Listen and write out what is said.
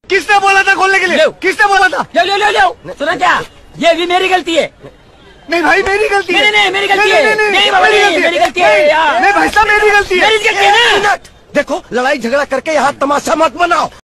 किसने बोला था खोलने के लिए? किसने बोला था? ले सुना क्या? ये भी मेरी गलती है। नहीं भाई मेरी गलती है। नहीं मेरी गलती है। नहीं बाबा मेरी गलती है। नहीं भाई साहब मेरी गलती है। मेरी गलती है ना। देखो लड़ाई झगड़ा करके यहाँ तमाशा मत बनाओ।